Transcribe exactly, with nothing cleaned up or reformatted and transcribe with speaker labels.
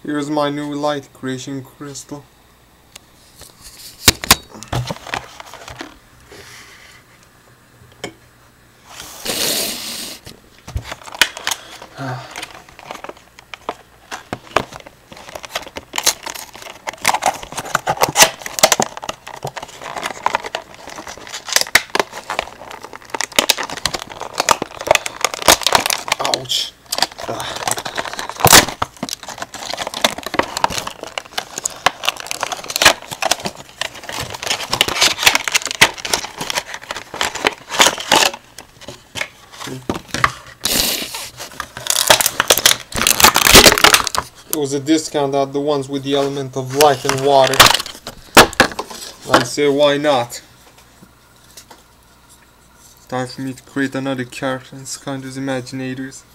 Speaker 1: Here's my new light creation crystal. Ouch. Ah. It was a discount at the ones with the element of light and water. I'd say why not? Time for me to create another character in Skylanders Imaginators.